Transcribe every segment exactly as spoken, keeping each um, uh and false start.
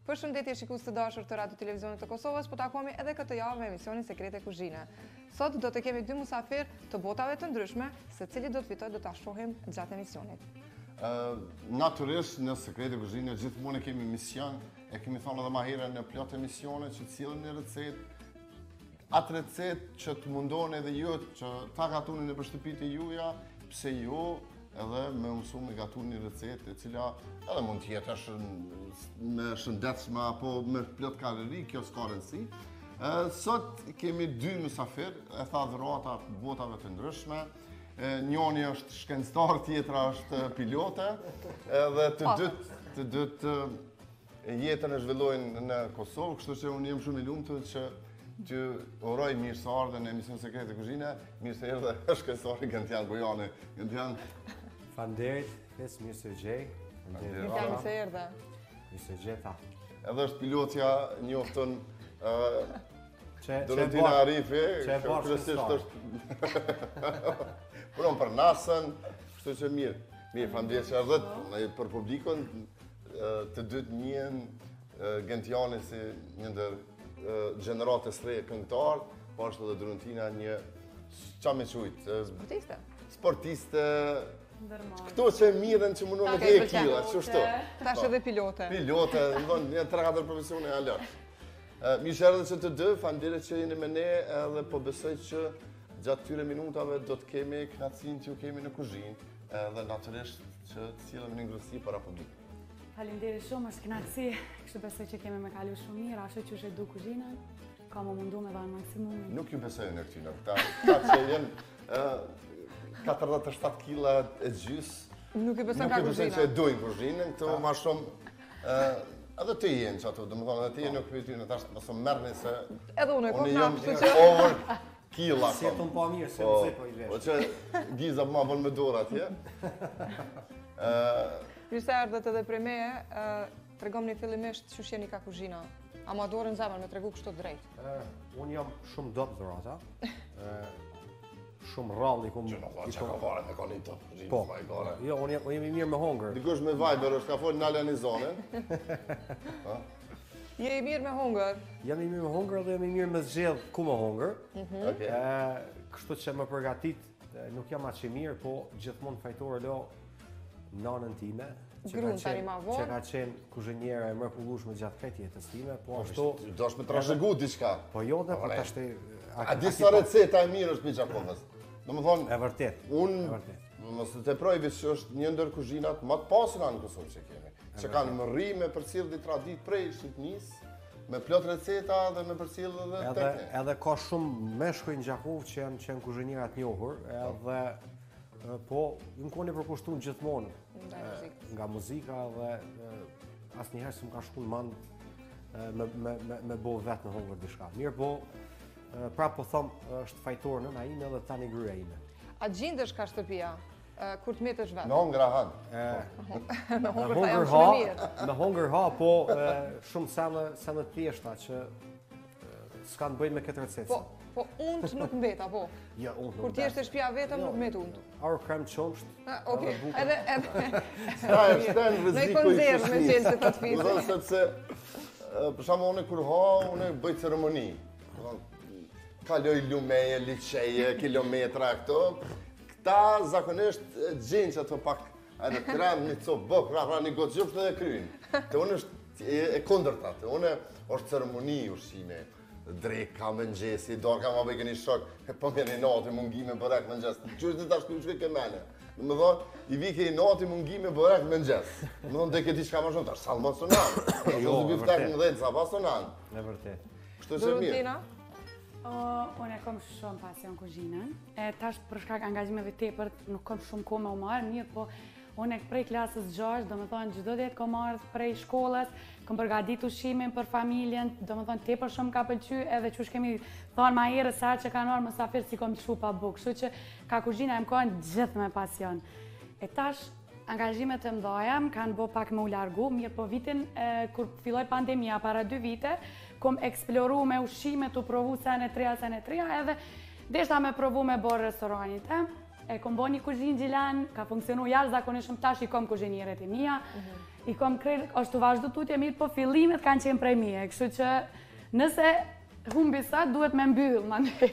Përshëndetje shikues të dashur të Radio Televizionit të Kosovës, po takohemi edhe këtë javë me emisionin Sekrete Kuzhine. Sot do të kemi dy musafir të botave të ndryshme, secili do të fitojë do ta shohim gjatë emisionit. Uh, Natyrisht në Sekrete Kuzhine gjithmonë e kemi mision, e kemi thënë edhe më herë në plot emisione që cilën një recetë, atë recetë që të mundon edhe ju që ta gatuni në shtëpitë e juaja, pse jo, edhe me mësu me gatu një recetë e cila edhe mund tjetë me shëndetshme apo me plot kalori, kjo s'ka rëndësi. Sot kemi dy mysafir, e tha dhurata botave të ndryshme. Njoni është shkencëtar, tjetra është pilote, edhe të dytë të dytë jetën e zhvillojnë në Kosovë, kështu që unë jem shumë i lumtur që që uroj mirë se ardhe në emision Sekrete Kuzhine, mirë se erdhe shkencëtari Gentian Gojani. Gentian. Faleminderit, fes mirë se gjej. Mirë se erdhe. Mirë se gjej ta. Edhe është pilotja njoftën Që Dorotina Arifi, që e bashkë kryesisht është punon për NASA-n, kështu që mirë. Mirë, faleminderit që erdhët për publikun, të dytë njihen Gentiani si një ndër gjeneratës së re këngëtar, po është edhe Dorotina një qa me qujt? Sportiste. Sportiste. Këto që mirën që mundon me dhe kila, që shto. Tash edhe pilote. Pilote, ndonë një tre katër profesione e alert. Mirë që erdhe që të dë, faleminderit që jeni me ne, edhe po besoj që gjatë tyre minutave do të kemi knatësinë që ju kemi në kuzhinë, edhe natyrisht që të cilëm një ngrësi para publikut. Faleminderit shumë, është kënaqësi, kështu besoj që kemi me kalu shumë mirë, ashtu që është du kuzhinën, ka më mundu me dhanë maksimumin. Nuk ju besoj në këtyne, këta që jenë katërdhjetë e shtatë kila e gjys. Nuk i besoj ka Nuk i besoj kuzhina. që e dojnë kuzhinën, këto ma shumë, edhe të jenë që ato, dhe më thonë, edhe të jenë nuk pytyne, tash të mësë mërni se Edhe unë e unë kom jam kështu që over kila. Si e të më pa mirë, se më po i vesh. Po që giza ma bën me dorë atje. Mirë se erdhët edhe prej meje, tregomni fillimisht që shjeni ka kuzhina. A ma dorën zemër me tregu kështu drejt. Unë jam shumë dopë dhurata. Shumë rralli kom... Që në fa që ka fare me koni të kuzhinë, Po, ma i gare. jo, unë jam i mirë me hongër. Dikush me Viber është ka folë në alën i zonën. Je i mirë me hongër. Jam i mirë me hongër dhe jam i mirë me zgjedh ku me hongër. Okej. Kështu që më përgatit, nuk jam aq i mirë, po gjithmonë fajtore lo nanën time. që ka Grunë tani qenë- ma Që vonë. ka qenë kuzhiniera e mrekullueshme gjatë këtë jetës time, po ashtu... Do është me trashëgu diçka. Po jo dhe, po Ore. tashti... A di sa receta e mirë është pi Gjakovës? Do më thonë, E vërtet, e unë, vërtet. mos të teprojvi që është një ndër kuzhinat më të pasura në Kosovë që kemi. Që kanë më rri me përcjell di tradit prej Shqipënisë, me plot receta dhe me përcjell edhe Edhe, teknik. edhe ka shumë meshkuj në Gjakovë që janë, që janë kuzhinierat njohur, edhe e, po më koni përkushtuar gjithmonë Nga e, muzikë. nga muzika dhe e, asnjëherë s'm ka shkuar mend e, me me me, me bo vetë në hongër diçka. Mirë po, e, pra po them është fajtor nëna ime edhe tani gryja ime. A gjendesh ka shtëpia, e, kur të metesh vetë? Në hongra han. Me Me hongër ta jam hongër shumë ha, mirë. me hongër ha, po e, shumë sene sene të thjeshta që e, s'kan bëjnë me këtë recetë. Po, po unt nuk mbet, apo? Ja, unë Kur ti është e shtëpia vetëm nuk mbet unt. Aur krem qomsht. Ah, Okej, edhe edhe Sta e shten Në i rreziku i konzervë me qenë se të të Më fitë. thonë sepse, e, për shembull unë kur ha, unë bëj ceremoni. Do thonë, kaloj lumeje, liçeje, kilometra këto. Këta zakonisht e gjejnë që ato pak edhe krem, një copë bok, ra ra një gotë gjupsht edhe kryin. Te unë është e, e kundërta, te unë është ceremoni ushqime. Dreka, mëngjesi, dorka ma bëjke një shok, po me një nati mungi me bërek mëngjes. Qështë të tash përshkë ke mene? Në më thonë, i vike i nati mungi me bërek mëngjes. Në më thonë, dhe këti shka ma shumë, tash salmon sonan. Jo, Në e biftek vërtet. në dhejtë, sa pa sonan. E vërtet. Kështu që mirë. Dorotina? O, unë e kom shumë pasion kuzhinën. E tash për shkak angazhimeve tepër nuk kam shumë kohë me u marrë, mirë, po unë e prej klasës gjashtë, do më thonë çdo ditë kom marrë prej shkollës, kom përgatit ushqimin për familjen, do më thonë tepër shumë ka pëlqy, edhe që kemi thonë ma herë sa që kanë orë mësafir si kom qu pa bukë, kështu që ka kuzhina e më kanë gjithë me pasion. E tash angazhimet e mdhaja më kanë bo pak me u largu, mirë po vitin e, kur filloj pandemia para dy vite, kom eksploru me ushqime, të provu sen e treja, sen e treja, edhe deshta me provu me borë restoranit, e? e kom bo një kuzhinë gjilan, ka funksionu jashtëzakonisht shumë tash i kom kuzhinierët e mia, i kom krejt, është të vazhdu tutje mirë, po fillimet kanë qenë prej mije, kështu që nëse humbi sa, duhet me mbyll, ma ne.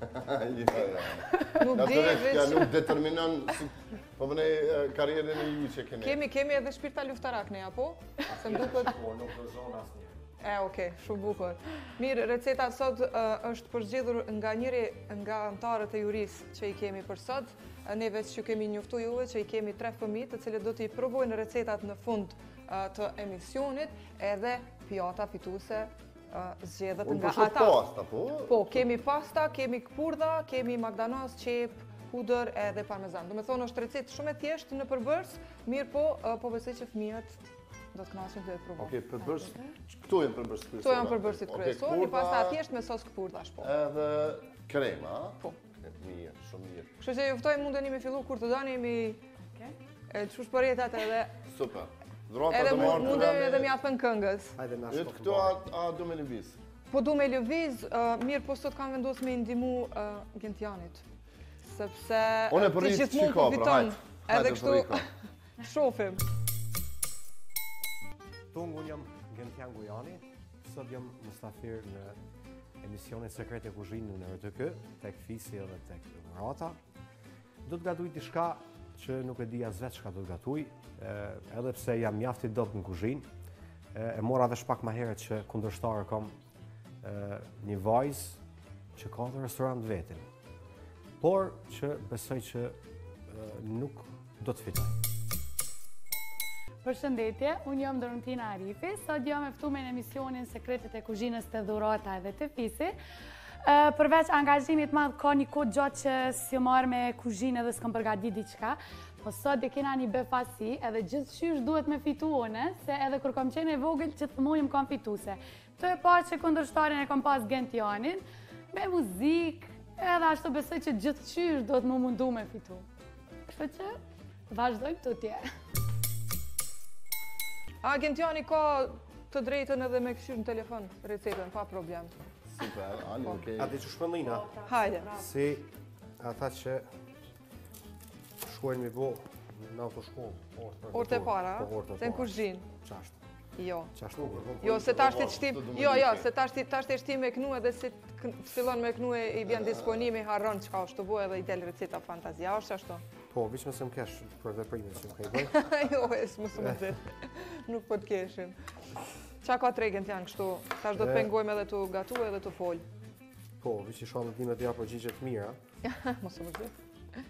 Nuk di, Ja nuk determinon, po më ne karierën e ju që kene. Kemi, kemi edhe shpirta luftarak ne, apo? Se më duket... Po, nuk rëzon asnjë. E, okej, shumë bukur. Mirë, receta sot është përzgjedhur nga njëri nga antarët e jurisë që i kemi për sot. Ne veç që kemi njoftu juve që i kemi tre fëmijë të cilët do t'i provojnë recetat në fund të emisionit, edhe pjata fituese zgjedhët nga ata. Unë për pasta, po? Po, kemi pasta, kemi këpurdha, kemi magdanos, qep, hudër edhe parmezan. Do me thonë është recetë shumë e thjeshtë në përbërs, mirë po, po besoj që fëmijët do të kënaqen të e provojnë. Okej, përbërs, këto janë përbërsit kryesor. Këto janë përbërsit kryesor, një pasta thjesht me sos këpurdhash, po. Edhe krema, Po. Mirë, shumë mirë. Kështu që juftoj mundeni me fillu kur të dani mi e çush përjetat edhe Super. Dhurata edhe të marrë mundemi edhe mi japën këngës. Hajde na Ytë shkojmë. këto a, a du me lëviz? Po du me lëviz, uh, mirë po sot kam vendosur me ndihmu uh, Gentianit. Sepse Unë e ti përrit gjithmonë qika, pra, kufiton. hajtë. Edhe Hajde, kështu përrika. shohim. Tungu jam Gentian Gujani, sot jam mustafir në emisionin Sekrete e Kuzhinës në R T K, tek Fisi edhe tek Dhurata. Do të gatuj diçka që nuk e di as vetë çka do të gatuj, edhe pse jam mjaft i dobët në kuzhinë. E mora vesh pak më herët që kundërshtarë kam një vajzë që ka dhe restorant vetin, por që besoj që nuk do të fitoj. Përshëndetje, unë jam Dorontina Arifi, sot jam e ftuar në emisionin Sekretet e Kuzhinës të Dhurata edhe të Fisi. Përveç angazhimit madh ka një kohë gjatë që si marrë me kuzhinë edhe s'kam përgatitur diçka, po sot e kena një befasi edhe gjithçysh duhet me fitu une, se edhe kur kam qenë e vogël që të mujëm kam fituse. Të e parë që kundërshtarin e kam pas Gentianin, me muzikë, edhe ashtu besoj që gjithçysh duhet më mundu me fitu. Kështu që vazhdojmë tutje. A Gentiani ka të drejtën edhe me këshyrë në telefon recetën, pa problem. Super, ali, okej. A di që shpëllina? Hajde. Si ata që shkojnë mi bo në autoshkollë. Orët e para, Po, orët e se në para. kuzhinë. Qashtë. Jo. Qashtë nuk e Jo, se tash ti shtim, Do të jo, jo, mëdike. se tash ti tash ti shtim me knu edhe si të kn- fillon me knu e i vjen disponimi, harron çka është të bëj edhe i del receta fantazia, është ashtu. Po, vish me se më kesh për veprimet që më kej bëj. Jo, es mos më zet. Nuk po të keshim. Qa ka tregen janë kështu? Tash do të E. pengojmë edhe të gatu edhe të fol. Po, vish i shonë të dimet ja përgjigje të mira. Mos më zet.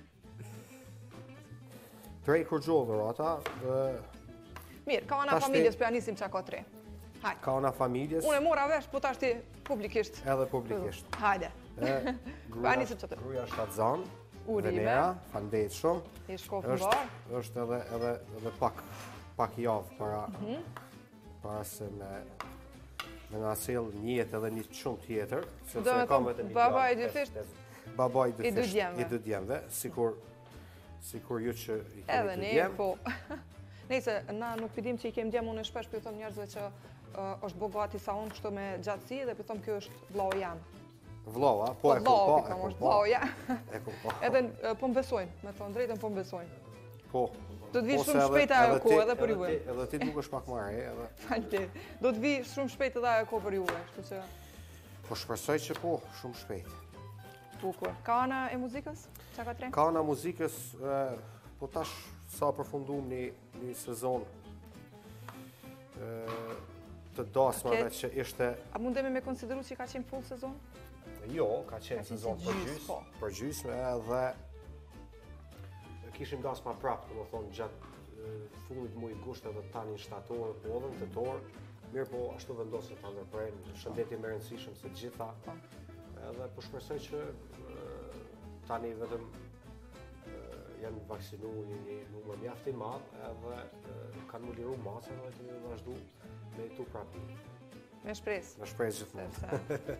Trej Kurgjollë Dhurata, Mirë, ka ana Tash ti- familjes për anisim qa ka tre. Hajde. ka ona familjes Unë e mora vesh, po tash ti publikisht. edhe publikisht. Hajde. E, Pa nisim që të Gruaja Shtatzan, Uribe. Venera, falndet shumë. I shkof në Është bar. është edhe edhe edhe pak pak javë para Mhm. para se me me na sjell një jetë edhe një shumë tjetër, sepse Do me kam thonë, vetëm një baba djalë, i dy pesë- fisht. pesë- Baba i dy I dy fisht, djemve. i dy djemve, sikur sikur ju që i Edhe keni dy ne, djem. po. Nëse na nuk pidim që i kem djem, unë e shpesh për thom njerëzve që uh, është bo gati sa unë kështu me gjatësi dhe për thom kjo është vllau jam. Vllova, po Po e kom vllau, pa, për e thom, kom është pa. vllau jam. E kom pa. Edhe uh, po më besojnë, me thonë drejtën po më besojnë. Po. Do të vi Po, se shumë edhe- shpejt ajo edhe kohë ti- edhe për edhe juve. ti- Edhe ti dukesh pak më re, edhe Falti. Do të vi shumë shpejt edhe ajo kohë për juve, kështu që po shpresoj që po, shumë shpejt. bukur. Ka ana e muzikës? Qa ka tre? Ka ana muzikës, e, po tash sa përfundum një, një sezon e, të dasmave Ke- që ishte, A mundemi me konsideru që ka qenë full sezon? jo, ka qenë Ka qenë sezon si për gjys, gjys, po. për gjys, edhe kishim dasma prapë, do të thonë gjatë e, fundit muajit gusht edhe tani në shtator, po edhe në tetor, mirë po ashtu vendosën ta ndërprejnë, shëndetje më e rëndësishëm se gjitha, Po. edhe po shpresoj që e, tani vetëm e, janë vaksinu një, një numër mjaft i madh, edhe e, kanë më liru masën edhe kemi vazhdu me tu prapë, Me shpresë. me shpresë gjithmonë. Sepse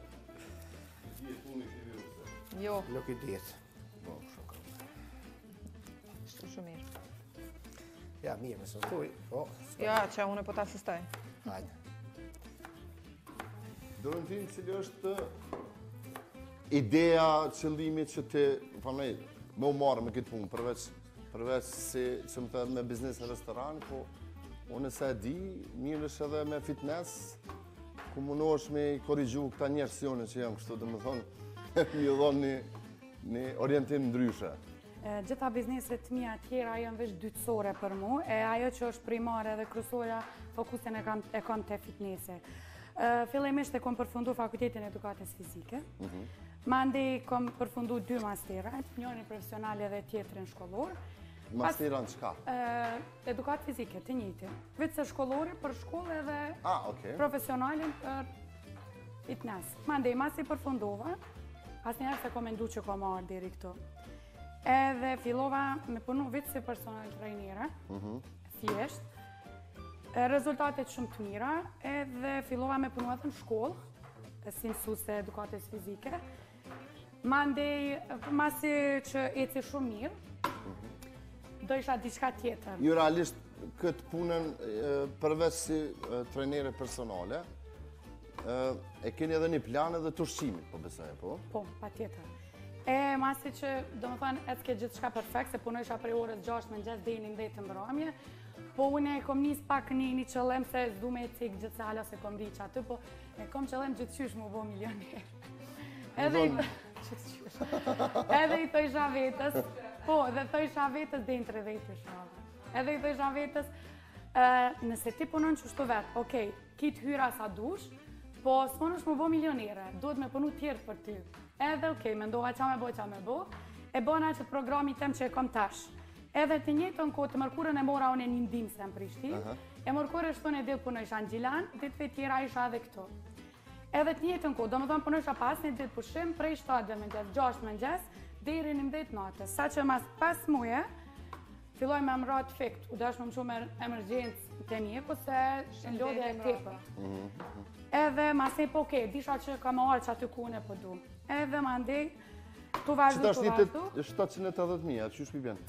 jo, Nuk i diet. Po, shumë. shtu shumë mirë. Ja, mirë, më së thuj, po, s'ka- Ja, që unë po ta asistoj. hajde. Dorentin, cili është ideja, qëllimi që ti, famej, me u marrë me këtë punë, përveç, përveç se që më thënë me biznes në restoran, po unë se e di, mirë është edhe me fitness, ku mundohesh me korrigju këta njerësione që jam kështu, dhe më thonë, mi dhonë një, një orientim ndryshe. Gjitha bizneset mija tjera janë veç dytësore për mu, e ajo që është primare dhe kryesore fokusin e kam, e kam të fitnesse. Fillimisht e kom përfundu fakultetin edukatës fizike, mandi kom përfundu dy masterat, njërin profesionale dhe tjetrin shkollor. Masteran çka? Edukatë fizike, të njëjtin. Vetë se shkollore për shkollë edhe ah, okay. Profesionalin për fitness. Mandi, mas i përfundova, asnjëherë se kom mendu që kom marrë deri këtu. Edhe fillova me punu vetë si personal trainere, thjesht. Rezultatet shumë të mira, edhe fillova me punu edhe në shkollë, si mësuese edukatës fizike. Mandej, masi që eci shumë mirë, do isha diçka tjetër. Ju realisht këtë punën përveç si trajnere personale, e keni edhe një plan edhe të ushqimit, po besoj, po? Po, pa tjetër. E masi që, do më thënë, e s'ke gjithë shka perfekt, se punojsha prej orës gjashtë mëngjes deri në njëmbëdhjetë të mbrëmje, po une e kom nis pak një një qëllim se s'du me cik gjithë se hala se kom ri që aty, po e kom qëllim gjithë qysh mu bo milioner. Edhe i Edhe i thojsha vetës, po, dhe thojsha vetës dhe në tridhjetë shave. Edhe i thojsha vetës, nëse ti punon që shtu vetë, okej, kitë hyra sa dush, po s'mon është mu bo milionere, duhet me punu tjertë për ty. Edhe okej, me ndoha qa me bo, qa me bo, e bona që programi tem që e kom tash. Edhe të njëjtën kohë të mërkurën e mora unë e një ndim se më prishti, e mërkurë është tonë e dilë punojsha në Gjilan, ditëve tjera isha edhe këto. Edhe të njëjtën kohë, do më thonë punojsha pas një ditë pushim, prej shtatë mëngjes, gjashtë mëngjes, deri në njëmbëdhjetë natës. Sa që mas pas muje, filloj me më ratë fikt, u dash më më shumë emergjencë të mjeku, se ndodhja e tepër. Edhe mas e po okej, disha që ka më arë që aty kune po du. Edhe ma ndej, tu vazhdu, tu vazhdu. Qëta është shtatëqind e tetëdhjetë mijë, që shpi bjen?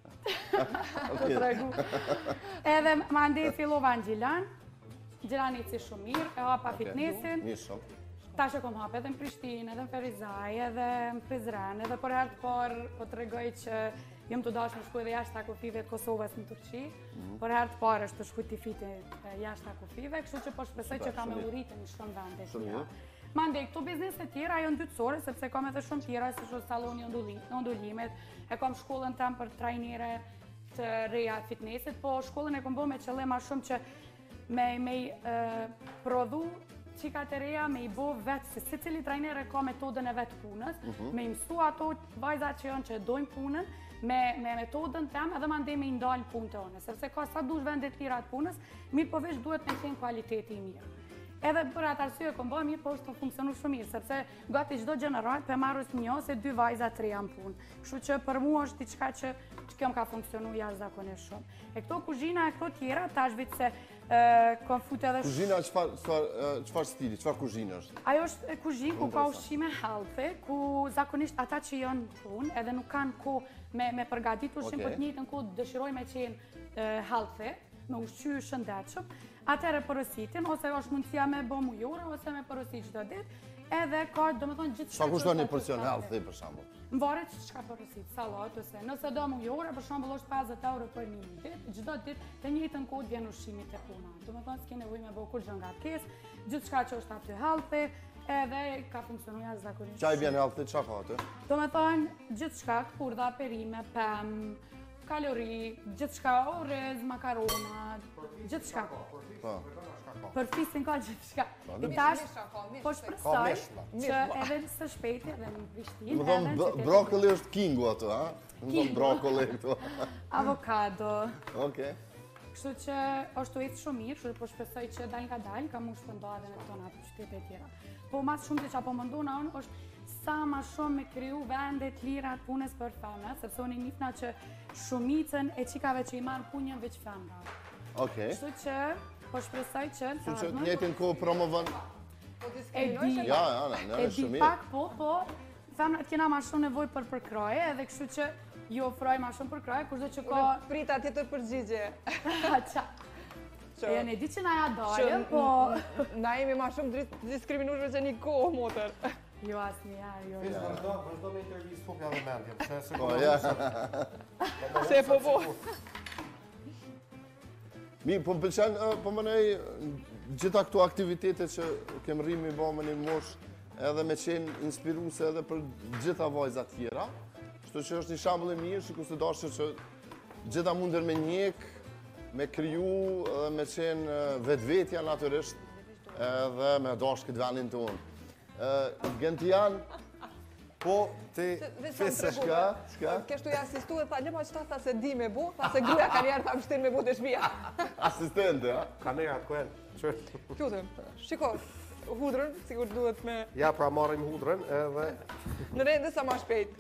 Të tregu. Edhe ma ndej fillova në Gjilan, Gjilan i ci shumë mirë, e hapa fitnessin. Mirë shumë. Ta që kom hapa edhe në Prishtinë, edhe në Ferizaj, edhe në Prizren, edhe për herë të parë po të regoj që jëmë të dashë më shku edhe jashtë takofive të Kosovës në Turqi. Për herë të parë është të shku t'i fiti jashtë takofive, kështu që po shpresoj që ka me uritë në shumë vende. Mandej, këto bizneset tjera janë dytësore, sepse kam edhe shumë tjera, si shumë saloni ndullimet, e kam shkollën tem për trajnere të reja fitnessit, po shkollën e kom bo me qëllim ma shumë që me prodhu qikat e reja, me i bo vetë, se si cili trajnere ka metodën e vetë punës, me i mësu ato vajzat që janë që dojnë punën, me metodën tem edhe ma ndej me i ndalë punë të one, sepse ka sa dush vendet tjera të punës, mirë po vesh duhet me qenë kualiteti i mirë. Edhe për atë arsye kom bërë mirë, po është të funksionu shumë mirë, sepse gati çdo gjenerat për marrës një ose dy vajza të reja në punë. Kështu që për mua është diçka që kjo më ka funksionu jashtëzakonisht shumë. E këto kuzhina e këto tjera, tash vit se kom fut edhe shumë. Kuzhina çfarë stili, çfarë kuzhine është? Ajo është kuzhinë ku ka ushqime healthy, ku zakonisht ata që janë në punë edhe nuk kanë kohë me përgatitur ushqim, po të njëjtën kohë dëshirojnë me qenë healthy, me ushqy shëndetshëm. Atëherë porositin, ose është mundësia me bo mujore, ose me porosit çdo ditë, edhe ka, do më thonë, gjithë shka kushton një porcion healthy, për shambull? Më varet që çka porosit, salat, ose nëse do mujore, për shambull është pesëdhjetë euro për një ditë, çdo ditë të njëjtën kohë vjen ushqimit e puna. Do më thonë, s'ke nevojë me bo kur gjë nga kes, gjithë shka që është aty healthy, edhe ka funksionu jashtëzakonisht. Çaj vjen healthy, çka ka aty? Do më thonë, gjithë shka, kurda, perime, pemë, kalori, gjithë shka, orez, makarona, gjithë shka. Për fisin ka gjithë shka. I tash, po shpresoj që edhe së shpejti edhe në Prishtinë. Më thonë, brokoli është kingu ato, ha? Më thonë, brokoli këto. Avokado. Okej. Kështu që është u ecë shumë mirë, kështu po shpresoj që dalë nga dalë, ka mu shpëndoa edhe në këto natë qytete e tjera. Po mas shumë të që apo mëndona unë është sa ma shumë me kriju vendet lira të punës për femrat, sepse unë i njifna që shumicën e qikave që i marë punjën veç femrat. Okej. Kështu që, po shpresoj që Kështu që të njëjtin kohë promovën... E di, ja, ja, në e di pak, po, po, femrat kena ma shumë nevoj për përkraje, edhe kështu që ju ofroj ma shumë përkraje, kurse që ka... Unë prita tjetër përgjigje. Qa? E në di që na ja dalëm, po... Na jemi ma shumë diskriminushme që një kohë, motër. Jo asnjëherë, jo. Fish, vazhdo, vazhdo me intervistë fukja dhe mendje, pse se Po, po ja. Se po po. Mi, po më pëlqen, ë, po më nej, gjitha këto aktivitete që kem rrimë i bo me një mosh, edhe me qenë inspiruse edhe për gjitha vajzat tjera. Kështu që është një shambull e mirë, që ku se dashë që gjitha munder me njek, me kryu, edhe me qenë vetvetja natyrisht, edhe me dashë këtë vendin tonë. Gentian, po ti Fese shka, shka? Kështu i asistu e tha, një ma qëta tha se di me bu, tha se gruja ka njerë tha më shtin me bu të shpia. Asistente, ha? Kamerat kuen. Lutem, shiko, hudrën, sigur duhet me... Ja, pra marrim hudrën edhe... Në rejnë dhe sa ma shpejt.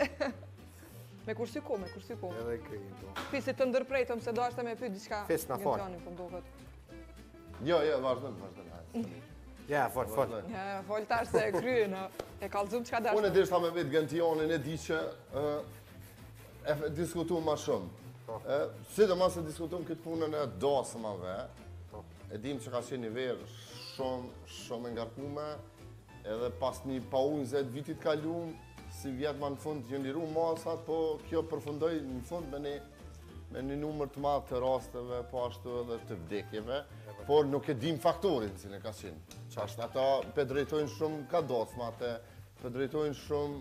Me kursiku, me kursiku. Edhe krijim to. Fisit të ndërprejtëm se do ashtë me pyt diçka. Fes na fal. Gentianin, po mduket. Jo, jo, vazhdojnë, vazhdojnë. Ja, fol, fol. Ja, fol tash se e kryen, e kallëzum çka dash. Unë e dishta me vetë Gentianin, e di që ë, e diskutu ma shumë. Ë, sidomos e diskutum këtë punën e dasmave. E dim që ka qenë një verë shumë, shumë e ngarkume, edhe pas një pauzet vitit kalum, si vjetë ma në fund që liru masat, po kjo përfundoj në fund me një, me një numër të madh të rasteve, po ashtu edhe të vdekjeve, por nuk e dim faktorin si në ka qenë. Qashtë ata pe drejtojnë shumë ka dasmate, pe drejtojnë shumë...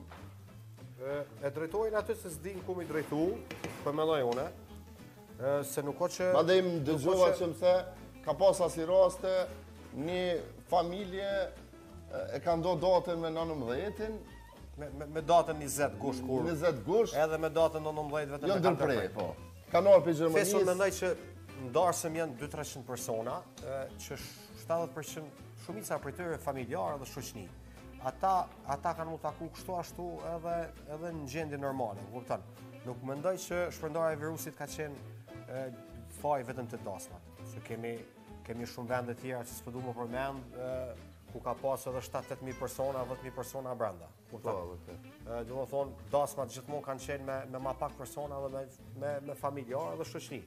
E, e drejtojnë aty se s'din ku mi drejtu, për me loj une, e, se nuk o që... Ma dhe im dëgjova që mëse, ka pas asi raste, një familje e, e ka ndo datën me nënëmbëdhjetin, Me, me, me datën njëzet gush kur, njëzet gush, edhe me datën nëntëmbëdhjetë vetëm jo me ndërprej, po. Kanal për Fesur Gjermanisë, mendoj që ndarësëm janë dy trecent persona, e, që shtatëdhjetë përqind shumica prej tyre familjarë dhe shoqni. Ata, ata kanë mu taku kështu ashtu edhe, edhe në gjendje normale, kupton. Nuk mendoj që shpërndarja e virusit ka qenë e, faj vetëm të dasmat. Se kemi, kemi shumë vende tjera që s'po du më përmend, e, ku ka pas edhe shtatë tetë mijë persona, dhjetë mijë persona brenda. Kupton. Do të thonë, dasmat gjithmonë kanë qenë me, me ma pak persona dhe me, me, me familjarë dhe shoqni.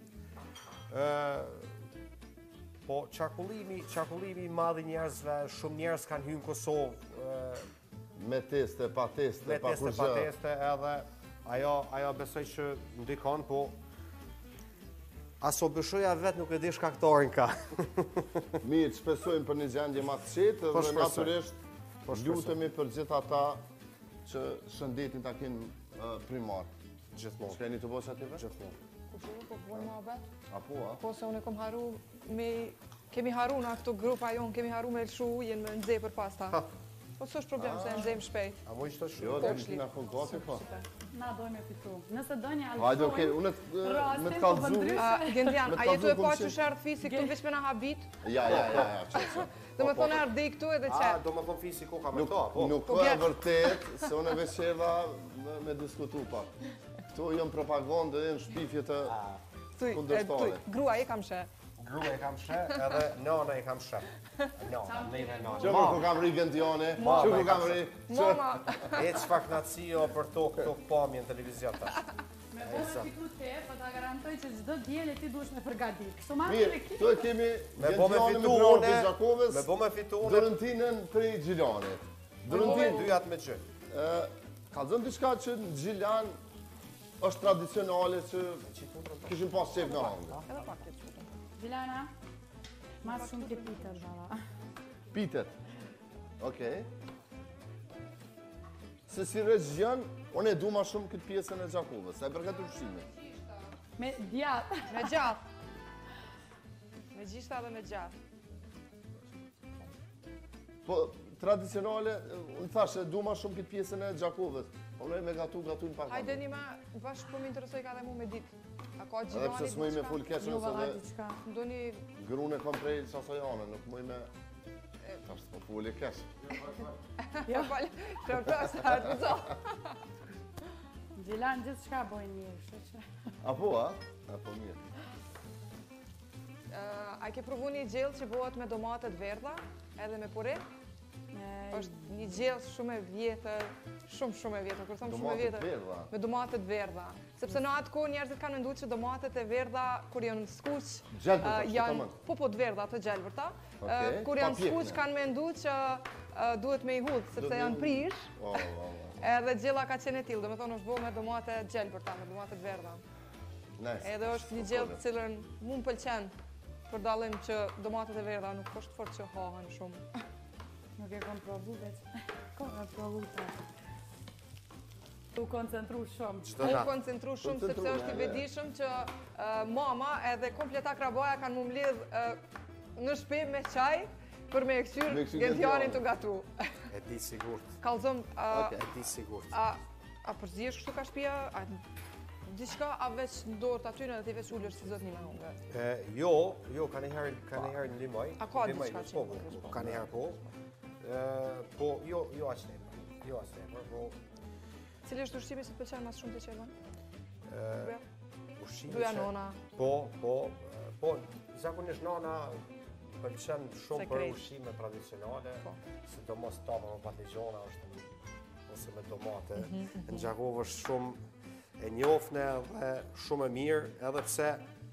Po qarkullimi, qarkullimi i madh i njerëzve, shumë njerëz kanë hyrë në Kosovë, me teste, pa teste, me pa teste, kur pa gjë. teste, edhe ajo, ajo besoj që ndikon, po aso bëshoja vetë nuk e di shkaktorin ka. Mirë, shpesojmë për një gjendje ma të qetë Po dhe shpresoj. naturisht Po shpresoj. lutemi për gjithë ata që shëndetin ta kenë uh, primar. Gjithmonë. Shkeni të bosh ative? Gjithmonë. Po po bën më abet. Apo, a? Po se unë kom haru me kemi haru në këto grupa jon, kemi haru me lshu ujin me nxej për pasta. Po s'është problem se e nxejmë shpejt. A mu ishte shumë? Jo, dhe në po gati, po. Na dojmë e fitu. Nëse do një alëshojnë... Hajde, okej, unë të- me të kallëzu. A, Gendian, Me a të jetu e kallëzu pa kom që qenë. shërë fisi këtu veç me na habit? Ja, ja, ja, ja, që, që. Dhe me thonë ardhi këtu edhe A, qep. do më thonë fisi ko ka me Nuk, to, po. nuk Po po e bjerë. vërtet, se unë e veç qedha me, me diskutu pak. Këtu jënë propagandë dhe në shpifje të Tuj, e, kundërshtare. tuj, grua e kam she. Grua e kam shë, edhe nona e kam shë. Nona, neve Që nona. për ku kam ri Gentione, Mama që e ku kam kam ri... që- Mama, E që pak nacio për tokë, tokë pamje në televizion tash. Me bome fitu te, po ta garantoj që çdo diel e ti duhesh me përgatit. Kështu marrë Mirë, me këtu e kemi Me bo me Gentione fitu me Prorë une, për Gjakovës, me bo me fitu une, Dërëntinën prej Gjilanit. dërëntin Dërëntin, dyjat me gjë. ka zënë diçka që në Gjilan është tradicionale që kishim pas qef në hangë. edhe pak të qutëm. Gjilana, mas shumë të pitër, baba. Pitet. Okej. Se si regjion, unë e du ma shumë këtë pjesën e Gjakovës, e për këtë ushqimit. Me djatë. Me gjatë. Me gjishta dhe me gjatë. Po, tradicionale, unë thashë, du ma shumë këtë pjesën e Gjakovës. Unë e me gatu, gatu në pak. Hajde një ma, bashkë po më interesoj ka dhe mu me ditë. A ka Edhe gjilani pse s'muj me full keqën, Jo, se baba, dhe diçka. Do një... grune kom prej Sasojane, nuk muj me... Tash s'po full e keq. Ja, falë, që përës, hajtë më zohë. Gjilan gjithë shka bojnë mirë, kështu që... Apo, a? Apo mirë. A ke provu një gjellë që bëhet me domatet verdha, edhe me pore? E, është një gjellë shumë e vjetër, shumë shumë e vjetër, kur thëmë shumë e Domatet vjetër. verdha. Me domatet verdha. Sepse në atë kohë njerëzit kanë menduar që domatet e verdha, kur janë skuq, Gjelbërta, ë, që janë tamam. po po të verdha, të gjelbërta. Okej, Kur pa janë pjekme. skuq kanë menduar që duhet me i hudhë, sepse janë prish. Oh, oh, oh. Edhe gjella ka qenë e tillë, do me thonë është bo me domate gjelbërta, me domate të verdha. Nice. Edhe është një gjellë të cilën mu më pëlqen, për dallim që domatet e verdha nuk është fort që hahen shumë. Nuk e kam provu veç. Kam e provu ta. U koncentru shumë. U koncentru shumë sepse është i vedishëm që mama edhe komplet akrabaja kanë mu mlidh në shtëpi me qaj për me e këshyr Gentianin të gatu. E di sigurt. Kallëzëm, E di sigurt. a përzjesh kështu ka shtëpia, a diçka a veç në dorët aty në dhe ti veç ullësh si zot një me hongër? Jo, jo, ka njëherë në limoj. A ka diçka që Po, ka njëherë po. Po, jo, jo aq tepër. Jo aq tepër, po. Cili është ushqimi që të pëlqen mas shumë të që e banë? Ushqimi Duja nona. Po, po, po, zakonisht nona pëlqen shumë për ushqime tradicionale, sidomos tapa me patligjona është ose me domate. Në Gjakovë është shumë e njofne dhe shumë e mirë, edhe pse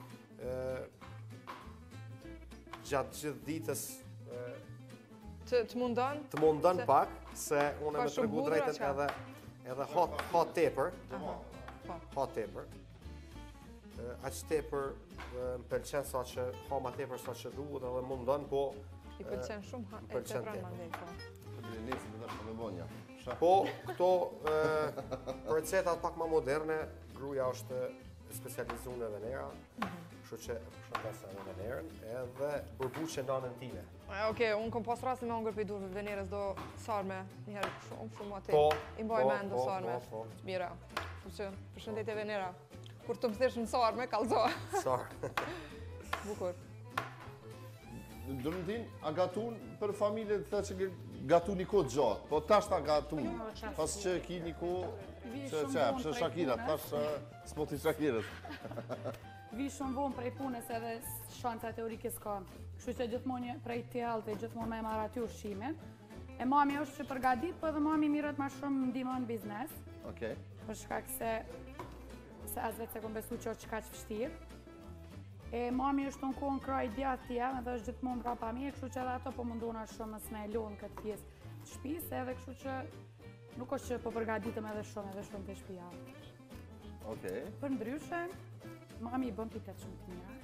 gjatë gjithë ditës Të mundon? Të mundon pak, se unë me tregu drejtën edhe edhe ha tepër. Ha tepër. Aq tepër më pëlqen sa që ha ma tepër sa që duhet edhe mundon, po I pëlqen shumë e tepër mandej, po. Po, këto recetat pak ma moderne, gruaja është specializuar në venera, kështu që shëndesa në venerën, edhe burbuqe nanën time. Oke, unë kom pas rasti me hongër për i durve venerës do sarme, njëherë shumë shumë ati. Po, I mboj me ndo po, sarme. po, po. Mira, që përshëndetje venera. Kur të mëthesh në sarme, kalzo. Sarme. Bukur. Dërëntin, a gatun për familje të që gatu një kohë gjatë, po tash ta gatun, pas që ki një kohë, që që, që Shakira, tash s'po t'i Shakirës. Vi shumë vonë prej punës edhe shanca teorike s'ka. Kështu që gjithmonë prej tjellë dhe gjithmonë me marrë aty ushqimin. E mami është që përgadit, po edhe mami mirët ma shumë ndihmon biznes. Okej. Për shkak se se as vetë se kom besu që është kaq vështirë. E mami është në kohën kraj djatë tjellë edhe është gjithmonë mbrapa mi, kështu që edhe ato po mundona shumë mësë me lonë këtë pjesë të shtëpisë, edhe kështu që nuk është që po përgaditëm edhe shumë edhe shumë të shtëpia. Okej. Për ndryshe, mami i bën pitet shumë të mira.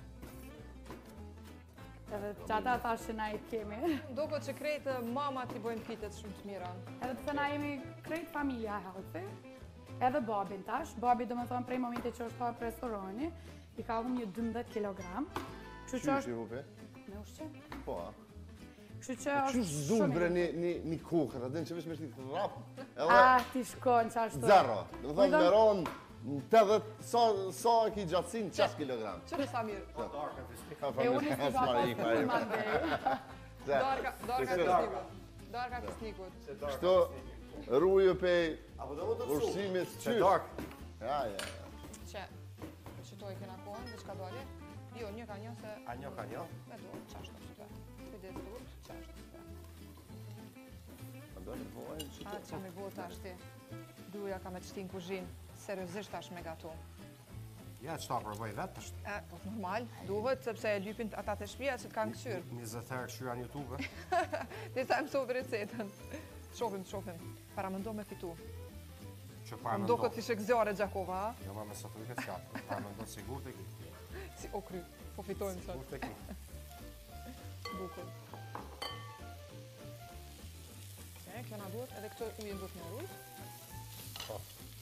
Edhe që ata thash që na i kemi. Doko që krejtë mamat i bojnë pitet shumë të mira. Edhe pëse na jemi krejt familja healthy, edhe babin tash. Babi do me thonë prej momente që është hapë restorani, i ka humë një dëmbëdhjetë kilogram. Kështu që është... hupe? Me ushqim. Po, a? Kështu që është Qështë zumë bre një kukër, atë në që vesh me shti të rapë? A, ti shkon që ashtu. Zero. Dhe thonë me ronë të dhe sa ki gjatësin qas kilogram. Qërë sa mirë? E unë i s'ka pas të mandej. Darka kësnikut. Darka kësnikut. Kështu rruju pe ushqimit Që qysh. dark. Ja, ja, ja. Që, qëtoj kena kohën, dhe qka dole? Jo, një ka një se... A një ka një? Me do, qashtë të të. Kujdes të urtë, qashtë të të. A do në bojnë që A, që me bo të ashti. Duja ka me të shti në kuzhinë. Seriosisht ashtë me gatu. Ja, që ta përbëj vetë është. E, po normal, duhet, sepse e lypin ata të shpia që të kanë këshyrë. njëzet herë këshyra në YouTube. Dhe sa mësovë recetën. Shofim, shofim. Para më ndo me fitu. Që para Më me ndo ndo. këtë ishë gëzjare Gjakova, ha? Jo, ma me sot të këtë qatë. Para me ndo sigur të ki. Si, o kry, po fitojmë sot. Sigur të ki. Bukur. E, kjo na duhet, edhe këto ujën duhet me rujt. Po.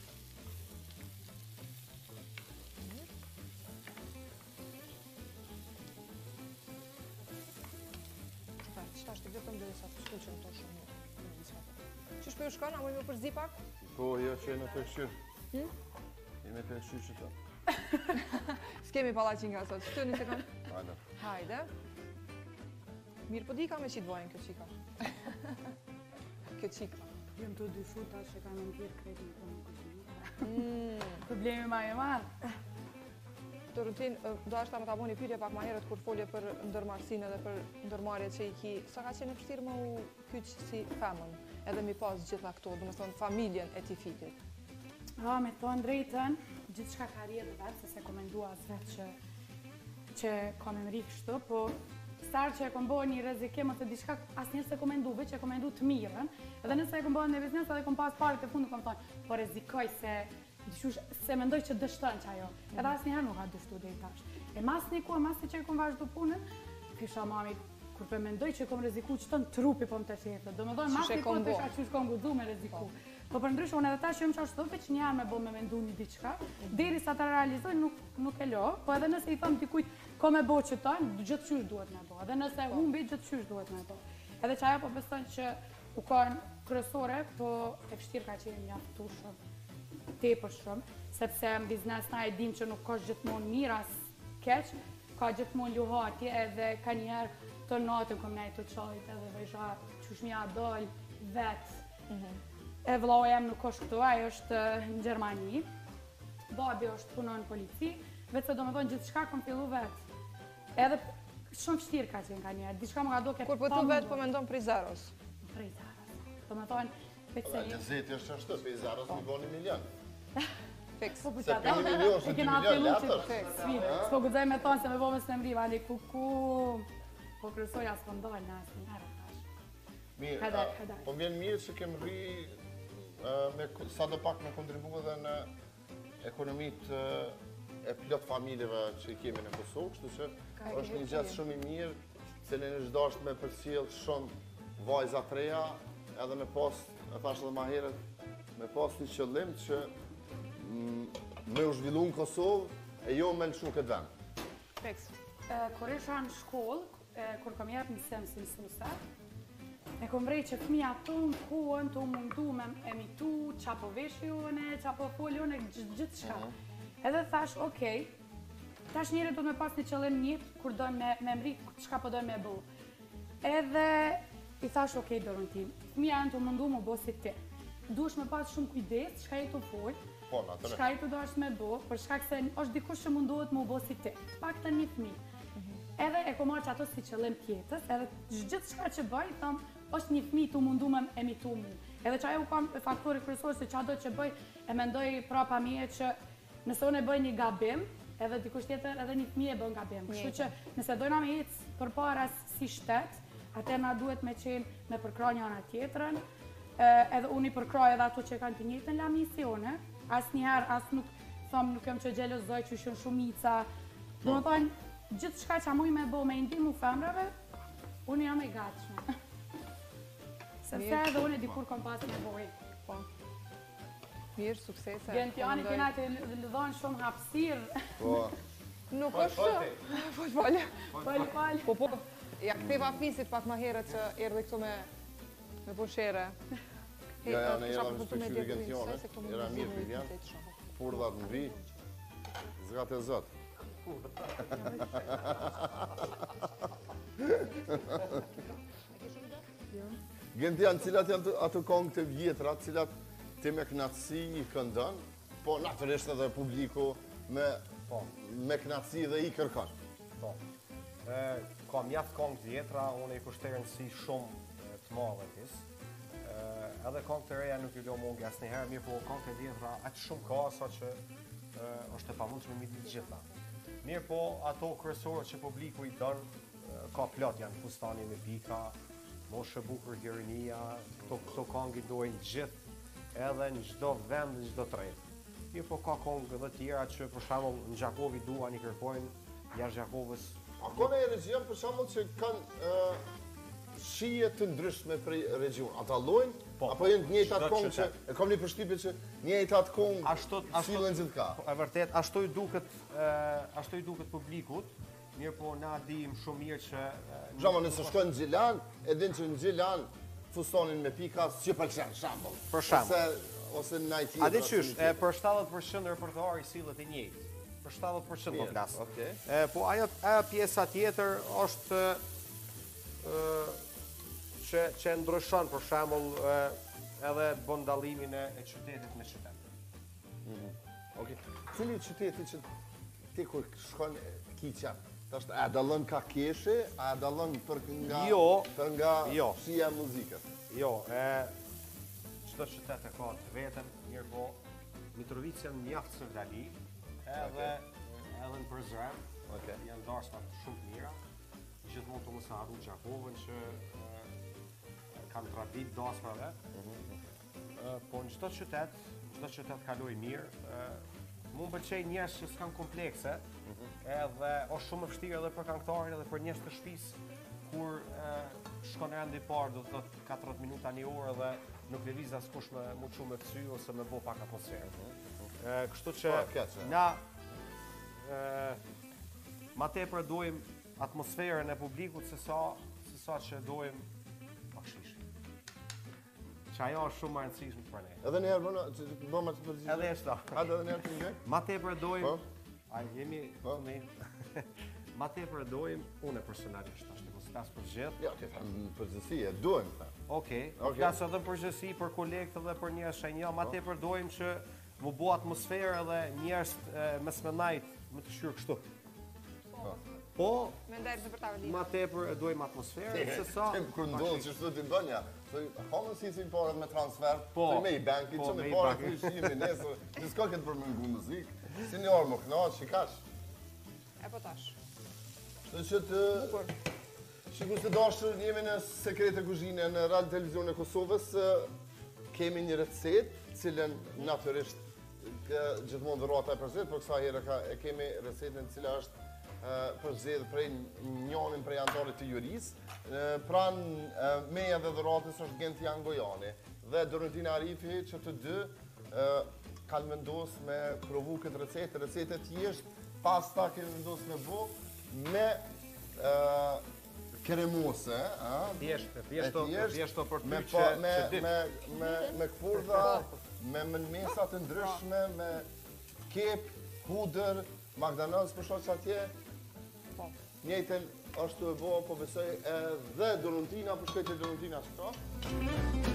Qëta është të vetëm dhe sa të shkuqën të shumë një. Qështë për ju shkon, a më më përzi pak? Po, jo që e me të këshyrë. E me të këshyrë që të. S'kemi pallaqin nga sot, qëtë një sekund? Hajde. Hajde. Mirë, po di ka me qitë vojnë kjo qika. Kjo qika. Jem të dyshu tash që kam në tjerë krejt në të në kuzhinë. Problemi ma e marë. Të rutin, do ashta më të aboni pyetje pak ma herët kur folje për ndërmarsinë dhe për ndërmarje që i ki. Sa ka qenë vështirë më u kyqë si femën, edhe mi pas gjitha këto, do më thonë familjen e ti fitit? Ha, me thonë drejten, gjithë shka karrierë vetë, se se komendua as vetë që, që kam e mëri kështu, po sarë që e kom bërë një rrezikim ose diçka asnjëherë s'e kom menduar, veç e kom menduar të mirën. Edhe nëse e kom bërë në biznes edhe kom pas parë të fundit kom thonë, po rrezikoj se dyshush se mendoj që dështon që ajo. Edhe asnjëherë nuk ka dështuar deri tash. E mas një kur, mas që e kom vazhdu punën, kisha mami kur për mendoj që kom rreziku çton trupi po më të shetë. Domethënë mas një kur pesha çu shkon guxu me rreziku. Po për ndryshe unë edhe tash jam çfarë thotë që një herë më bë me mendu një diçka, derisa ta realizoj nuk nuk e lë, po edhe nëse i them dikujt ko me bë çton, gjithçysh duhet më bë. Edhe nëse humbi gjithçysh duhet më bë. Edhe që ajo po beston që u kanë kryesore, po e vështirë ka qenë mjaftueshëm. Tepër shumë, sepse në biznes na e dim që nuk ka gjithmonë mirë as keq, ka gjithmonë luhatje edhe ka njerë të natën kom nejtë të qajt edhe vejsha qysh mja dol vetë. E vëllau jem nuk është këtu, ajo është në Gjermani, babi është punon në polici, vetë se do me thonë gjithë shka kom fillu vetë. Edhe shumë vështirë ka qenë ka njerë, diçka më ka do këtë Kur po tu vetë po mendon prej zeros? Prej zeros. Do me thonë, vetë se... Gazeti është ashtu, prej zeros mi boni milion. Fiks. Po Se për një milion, se dy milion letër. S'po gudzoj me thonë se me bo me së mri, vali ku ku... Po kërësoja s'po ndojnë në asë njërë. Mirë, po vjen mirë që kemë rri sa do pak me kontribu edhe në ekonomitë e plot familjeve që i kemi në Kosovë, kështu që është një gjatë shumë i mirë, cilin është dashtë me përcjell shumë vajza të reja, edhe me pas, e thash edhe ma herët, me pas një qëllim që me u zhvillu në Kosovë e jo me lëshu këtë vend. Fiks. Kur isha në shkollë, kur kom jep mësem si mësuse, e kom vrej që fëmija tonë kohën të mundu me emitu, qa po veshë jone, qa po folë jone, gjithë shka. Edhe thash, okej, tash njëri do të me pas një qëllim njët, kur dojnë me mri, qka po dojnë me bu. Edhe i thash, okej, dorën tim, fëmija janë të mundu më bo si ti. Duesh me pas shumë kujdes, qka i të folë, qka i të do është me bo, për shkak se është dikush që munduhet më bo si ti, pak të një fëmi. Edhe e ko marrë që ato si qëllim tjetës, edhe gjithë shka që bëj, thëmë, është një fëmi të mundu me emitu mu. Edhe që ajo kam faktori kryesor se që do që bëj, e mendoj prapa mije që nëse unë e bëj një gabim, edhe dikush tjetër edhe një fëmi e bën gabim. Kështu që nëse dojna me ecë për para si shtet, atër na duhet me qenë me përkra një ana tjetërën, edhe unë i përkraj edhe ato që kanë të njëjtën la misione, as njëherë, as nuk, thëmë, nuk jem që gjelozoj që shën shumica. Do më thonë, gjithë shka që muj me bo me indimu femrave, unë jam e gatshme. Sepse edhe unë e dikur kom pas me boj. Po. Mirë, suksese. Gentiani kena të lëdhon shumë hapsirë. Po. Nuk është... Po, falje. Falje, falje. Po, po. Ja këteva fisit pak ma herët që erdhe këtu me me pushere. Ja, ja, ne jera me shpekshuri Gentione, jera mirë për vjen, furdhat në vi, zgat e zot. Gentian, cilat janë ato këngë të vjetra, cilat ti me knatësi i këndon, po natyrisht edhe publiku me knatësi dhe i kërkon. Po. Ka mjaft këngë të vjetra, unë i kushterën si shumë të madhe tisë. Edhe këngë të reja nuk i do mungi asë njëherë, mirë po këngë të vjetra aqë shumë ka, sa që është e pamundshme me ditë gjitha. Mirë po, ato kryesorët që publiku i donë, ka plot janë Fustani me pika, Moshe bukur Gjerënia, këto këngë i dojnë gjithë, edhe në çdo vend, në çdo tret. Mirë po, ka këngë edhe tjera që për shembull në Gjakovi duan i kërkojnë, jashtë Gjakovës. A ka në region për shembull që kanë shije të ndryshme prej region, ata llojnë? Apo janë të njëjtat këngë që e kam një përshtypje që njëjtat këngë sillen gjithka. E vërtet, ashtu i duket, ashtu i duket publikut. Mirë po, na dim shumë mirë që... Zhama, nëse shkojnë në Gjilan, e din që në Gjilan fustonin me pika që pëlqen, shambull. Për shambull. Ose në najtë tjetër. A di qysh, për shtatëdhjetë përqind repertoari sillet i njëjtë. Për shtatëdhjetë përqind po flas. Po ajo pjesa tjetër është që ndryshon, për shembull, edhe bën dallimin e qytetit me qytet. Okej. Cili qyteti që ti kur shkon kiqa? A dallon ka keshe, a dallon për nga shia muzikët? Jo, çdo qytet e ka të vetën, mirë po, Mitrovica janë mjaft sërdali, edhe në Prizren, janë darsma shumë të mira. gjithmonë të mos harru Gjakovën që kanë tradit dasmave. Po në çdo qytet, çdo qytet kaloj mirë. Mu më pëlqej njerëz që s'kan komplekse, edhe është shumë e vështirë edhe për këngëtarin edhe për njerëz të shtëpisë kur shkon rendi i parë do të thotë katërdhjetë minuta një orë dhe nuk lëviz askush me më shumë me kthy ose me bë pak atmosferë. Kështu që na ma tepër dojmë atmosferën e publikut se sa se sa që dojmë bakshish. Që ajo është shumë e rëndësishme për ne. Edhe një herë bëna, bëma të përgjigje. Edhe është. Hajde edhe një herë të njëjë. Ma tepër dojmë. Ai jemi ne. Ma tepër dojmë unë personalisht tash të mos flas për gjithë. Jo, ti tham përgjithësi, e duhem ta. Okej. Flas edhe për përgjithësi, për kolegët edhe për njerëz shenja, ma tepër dojmë që mu bo atmosferë edhe njerëz mes me najt më të shqyrë kështu. Po, ma tepër e dojmë atmosferë, se sa... Kër ndonë që shtu t'i bënja, hamën si si parët me transfer, po, me i banki, që me parët të shimi nesër, që s'ka këtë për më ngu muzikë, si një orë më knaqë, që kash. E po tash. Shtë që të... Shikur të dashër, jemi në Sekrete Kuzhine në Radio Televizion e Kosovës, kemi një recet, cilën natyrisht gjithmonë dhurata e përzit, për kësa herë e kemi recetën cila është përzit prej njonin prej antarit të juris. Pran meja dhe dhuratës është Gentian Gojani dhe Dorentina Arifi që të dy kanë vendos me provu këtë recetë. Recetet jeshtë pasta kemi vendos me bu me kremose. Thjeshtë, thjeshtë për ty që ditë. Me këpurdha, me mënmesa të ndryshme, me kep, hudër, McDonald's për shoqë atje. Njëjtën është të e bo, po besoj edhe Dorentina, për shkajtë e Dorentina që ta.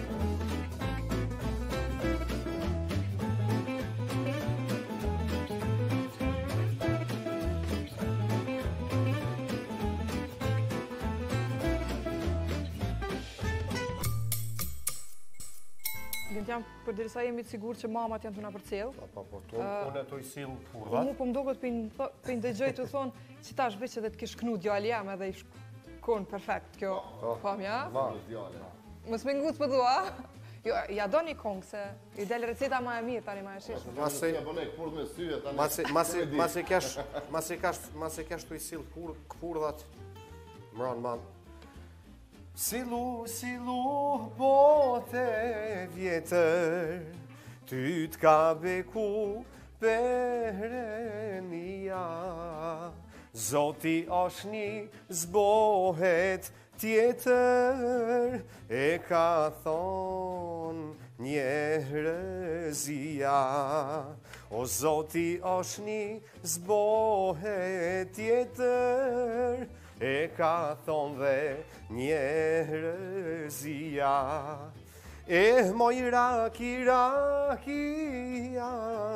Gentian, për dirisa jemi të sigur që mamat janë të nga për cilë. Pa, po, unë e të i silë furdat. Mu po më doket për i ndëgjoj të thonë që ta është veç edhe të kish knu djali jam edhe i shkonë perfekt kjo pamja. Mës me ngutë për dua. Jo, ja do një kongë se i del receta ma e mirë tani ma e shishë. Mas e kesh të i silë këpurdat, mëranë manë. Silu, silu, bote vjetër, ty t'ka beku perenia. Zoti është një zbohet tjetër, e ka thonë njerëzia. O Zoti është një zbohet tjetër, e ka thonë dhe njerëzia. E moj raki, rakia,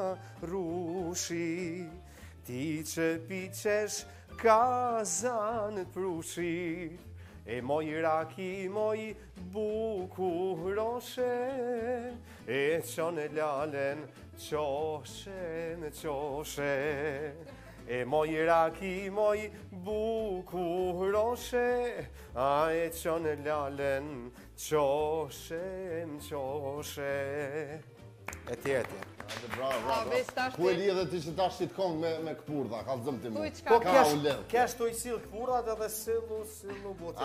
rushi, ti që piqesh kazan prushi. E moj raki, moj bukuroshe, e qone lalen qoshe në qoshe. E moj raki, moj bukuroshe, a e qonë lalen qoshe më qoshe. E tjerë, tjerë. Bravo, bravo. Ku e li edhe ti që ta shqit kongë me këpurdha, ka zëmë ti mu. Po kesh të i silë këpurdat edhe silu, silu bote.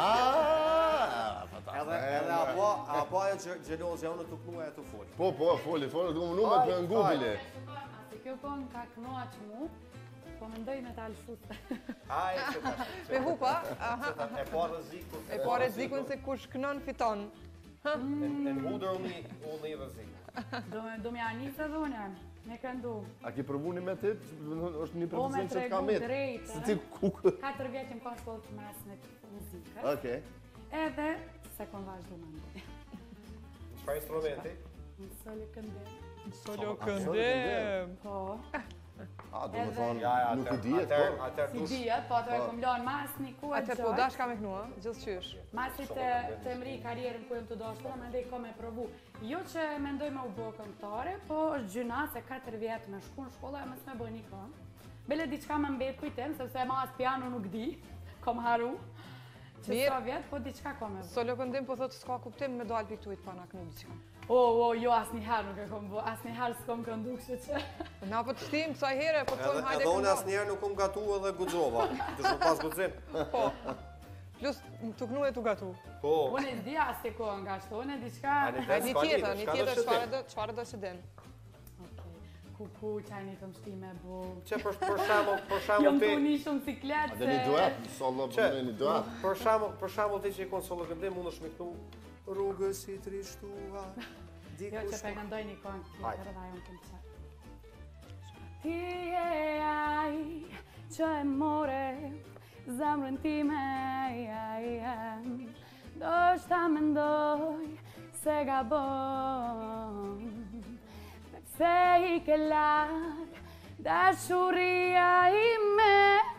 Edhe apo ajo gjelozja unë të knua e të folë. Po, po, foli, foli, të më nume të ngubile. Se kjo kongë ka knua që mu, po më ndoj me të alëshutë. Aje, që ta shqit. Me hupa? E po rëzikun. E po rëzikun se kush kënon fiton. E në hudër unë i rëzikun. Do me anisë edhe unë, me këndu. A ki përvu një me të është një Po me profesion që tregu t'ka metë? drejtë. Si ti kukë? Katër vjetë më pas po të mas në muzikës. Okej. Edhe se kon vazhdu më ndoj. Çfarë instrumenti? Në solo këndem. Solo këndem. Po. A, do më thonë, nuk i dijet, po? Si dijet, po atër e kom lonë mas një ku e Ate po dash ka me knua, gjithë qysh. Masit të mri karierën ku jem të dashtura, me ndej ko me provu. Jo që me ndoj me u bo këngëtare, po është gjyna se katër vjetë me shku në shkolla e mësë me bëj një këngë. Bele diqka me mbet kujtem, sepse ma as piano nuk di, kom haru. Që sa vjetë, po diçka ka me bë. Solo këndim po thotë s'ka kuptim me dalë piktuit pa na knu diçka. O, o, jo, asnjëherë nuk e kom bë, asnjëherë s'kom këndu, kështu që... Na po të shtim kësaj here, po të thonë hajde Edhe unë këndon. asnjëherë nuk kom gatu edhe guxova. Të shumë pas guxim. Po. Plus të knu e të gatu. Po. Unë e di as të kohë nga shto, unë e diçka... Ani Një s'ka tjetër, lidhje, një s'ka tjetër, dashje çfarë tim. do, çfarë do që din. Kuku, qajni të mështime bu... Që për për shembull, për Jom shembull të ti uni shumë siklet A dhe një duet, sallo Që? për një duet. për shembull, për shembull ti që i konsolë këndim mundesh me këtu rrugës i trishtua. Jo, Dikush. që përgëndoj një këngë Hajde. tjetër dhe ajo më këmë qërë. Ti e aj që e more zemrën time, aj, aj, do shta mendoj se gabon, se i ke larg dashuria ime,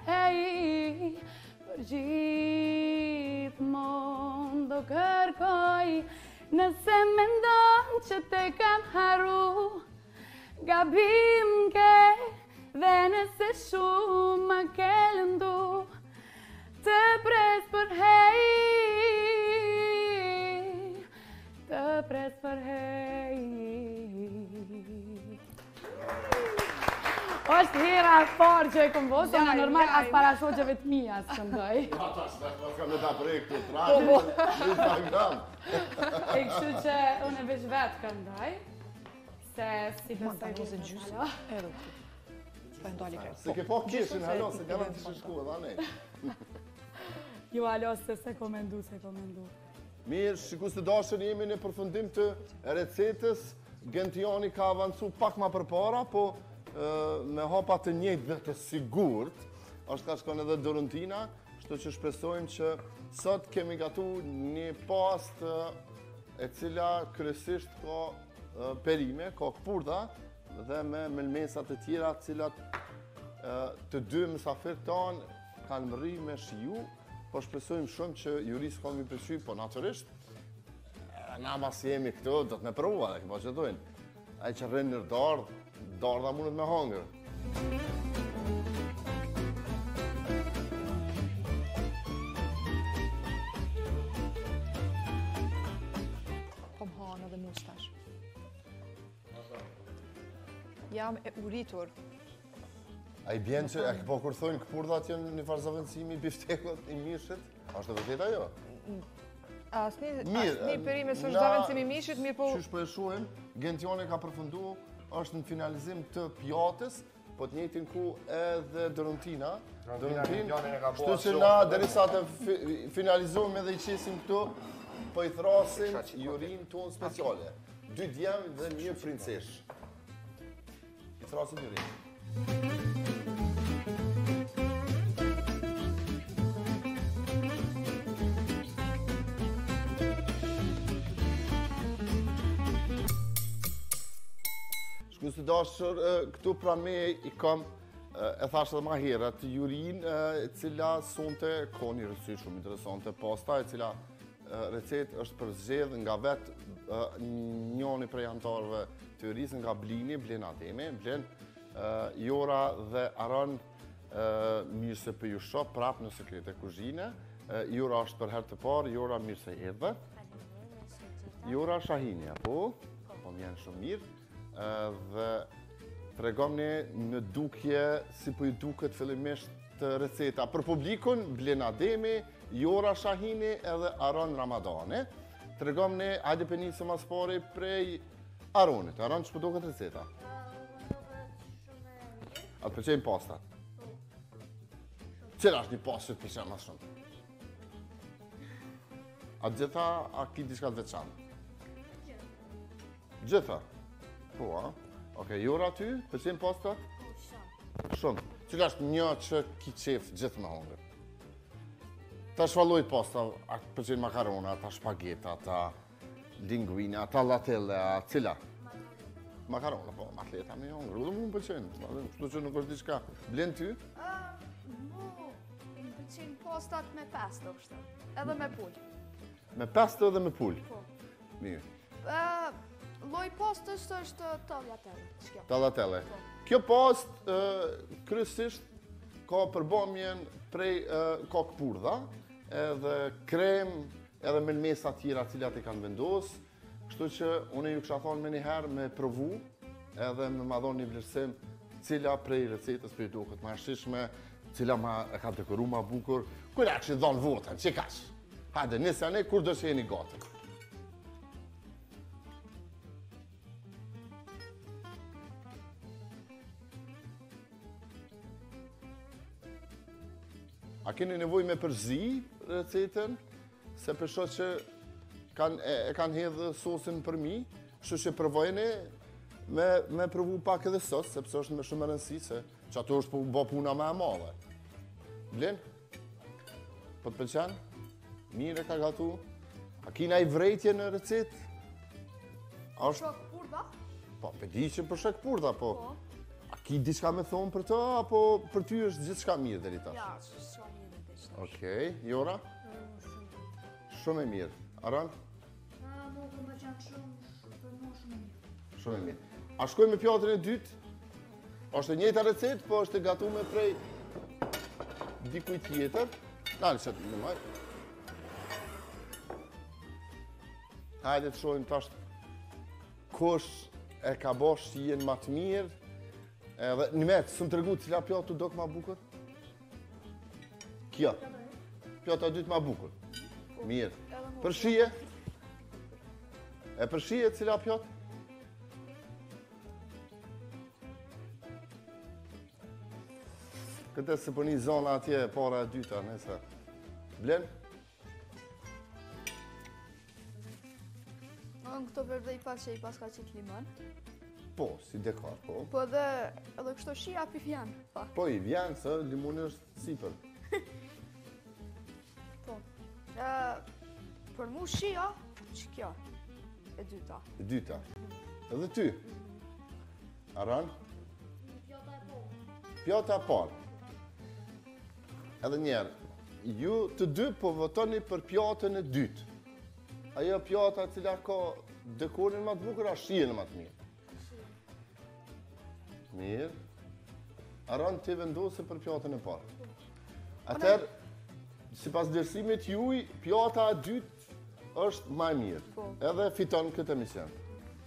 për gjithmonë do kërkoj. Nëse mendon që te kam haru, gabim ke, dhe nëse shumë më ke lëndu, të pres për hej, të pres për hej. Është hera e parë që e kom vosë, Jaj, në normal jaj. as para shoqeve të mija së këndoj. Ata s'ka ka me ta prej këtu Po, trajnë, po. në Instagram. E kështu që unë e veç vetë këndoj, se si Ma besoj ta vëzë vjetë gjysë. alo. Edhe. Pa ndali krejt. Se ke po kishin, halo, se kanë të shku edhe anej. Jo alo, se se komendu, se komendu. Mirë, shikus të dashën jemi në përfundim të recetës. Gentioni ka avancu pak ma përpara, po ë, me hapa të njëjtë dhe të sigurt, është ka shkon edhe Dorontina, kështu që shpresojmë që sot kemi gatu një pastë e cila kryesisht ka ë, perime, ka këpurdha dhe me melmesat e tjera, të cilat ë, të dy mysafirët tanë kanë mërri me shiju, po shpresojmë shumë që juris ka mi pëlqy, po natyrisht na mas jemi këtu, do të me prova, e këpa që dojnë. Ai që rrinë në dardë, dardha mundet me hangër. Po më hanë edhe mustash. Jam e uritur. A i bjen që, e po kur thojnë këpurdhat janë një farë zavendësimi i biftekut i mishit? A është e vërtet ajo? Asni, Mirë, asni perime së është na- zavendësimi i mishit, mirë po... Qysh po e shuhem, Gentioni ka përfundu, është në finalizim të pjatës, po të njëjtin ku edhe Dorontina. Gentioni e ka Kështu bua që shumë. na derisa të fi- finalizojmë edhe i qesim këtu, po i thrasim jurin tonë speciale. Dy djemë dhe një princesh. I thrasim jurin. Shkus të dashur, e, këtu pra me i kam, e e thash edhe ma herët, jurin e e cila sonte ka një rësy shumë interesante, pasta e cila e, recet është përzgjedh nga vetë e, njoni prej antarëve të juris nga Blini, Blen Ademi, Blen e, Jora dhe Aron e, mirë se për ju shop, prap në Sekrete Kuzhine, e, Jora është për herë të parë, Jora mirë se edhe. Jora Shahini, apo? Po më janë shumë mirë. Ë, dhe tregomni në dukje si po i duket fillimisht të receta. Për publikun, Blen Ademi, Jora Shahini edhe Aron Ramadani. Tregomni, hajde për nisëm as pari prej Aronit. Aron, që po duket receta? A të përqejnë pastat? Qëra është një pastë që të përqejnë mas shumë? A gjitha, a ki diçka të veçanë? Gjitha? Po, a? Oke, Jora ty, përqenë pastat? Shumë. Cila është një që ki qef gjithë me hongër? Ta shvalloj pasta, a përqenë makarona, ta shpageta, ta linguina, ta latelle, a cila? Makarona, po, matleta me hongër, dhe mu më përqenë, kështu që nuk është diçka. Blen ty? Mu, më pëlqejnë pastat me pesto, kështu. Edhe me pull. Me pesto dhe me pull. Po. Mirë. Ë, Lloj pastës është tagliatelle. Shkjo. Tagliatelle. Kjo pastë kryesisht ka përbamjen prej e, ka këpurdha, edhe krem, edhe me mesa tjera cilat i kanë vendosë. Kështu që unë ju kisha thonë me njëherë me provu edhe me ma dhonë një vlerësim cila prej recetës për i duket ma shishme, cila ma e ka dekoru ma bukur, kujna që i dhonë votën, që kash? Hajde, nisja ne, kur do që jeni gati. A keni nevoj me përzi recetën, se përsho që kan, e, e kanë hedhë sosin për mi, kështu që provojni me, me provu pak edhe sot, sepse është me shumë rëndësi, se që ato është po puna me e madhe. Blen? Po të pëlqen? Mire ka gatu? A kina i vrejtje në recet? A është... Shok purda? Po, pe di që për shok purda, po. Po. A ki diçka me thonë për të, apo për ty është gjithë shka mirë deri tash? Ja, që s'ka mirë dhe që. Okej, Jora? Shumë e mirë. Aran? A, mo për më qenë shumë, për më shumë mirë. Shumë e mirë. A shkoj me pjatën e dytë? është e njëjta recet, po është e gatuar prej dikujt tjetër. Nalë që të në maj. Hajde të shohim tash kush e ka bosh që jenë ma të mirë. Edhe një metë, së më të regu cila pjatë të dok ma bukur? Kjo. Pjata dytë ma bukur. Mirë. Për shije? E për shije cila pjatë? Këtë se për një zona atje e para e dyta, nëse. Blen? Në këto verde i pas që i pas ka qitë limon. Po, si dekor, po. Po edhe, edhe kështu shia pi vjen, pa. Po, i vjen, se limoni është sipër. Po. E, për mu shia, që kjo, e dyta. E dyta. Edhe ty? Aran? Pjata e parë. Edhe njerë, ju të dy po votoni për pjatën e dytë. Ajo pjata cila ka dekorin më të bukur, a shijen më të mirë? Mirë. Aran të vendose për pjatën e parë. Atër, si pas dërsimit juj, pjata e dytë është më e mirë. Edhe fiton këtë emision.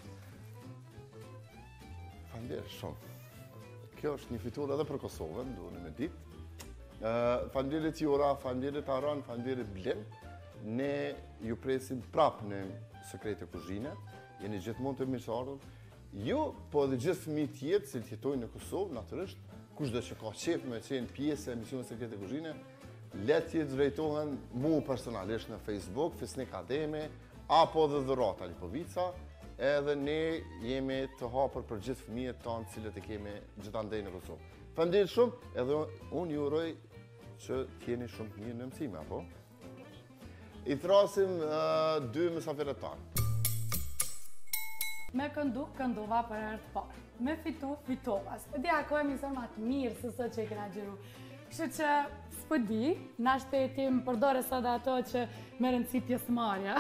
Falënderit shumë. Kjo është një fitur edhe për Kosovën, duheni me ditë. Uh, Falënderit Jora, falënderit Aran, falënderit Blen. Ne ju presim prap në Sekrete Kuzhine. Jeni gjithmonë të mirëseardhur. Ju, po edhe gjithë fëmijët tjetë që jetojnë në Kosovë, natyrisht, kushdo që ka qef me qenë pjesë e emisionit Sekrete Kuzhine, letje të drejtohen mu personalisht në Facebook, Fisnik Ademi, apo dhe Dhurata Lipovica, edhe ne jemi të hapur për gjithë fëmijët tanë cilët e kemi gjithandej në Kosovë. Falënderit shumë, edhe unë ju uroj që t'jeni shumë të mirë në mësime, apo? I thrasim uh, dy mysafirët tanë. Me këndu, këndova për herë të parë. Me fitu, fitova. S'po di ako emision ma të mirë se sot që i kena gjiru. Kështu që s'po di, na shteti më përdore sot dhe ato që me rëndësi pjesëmarrja.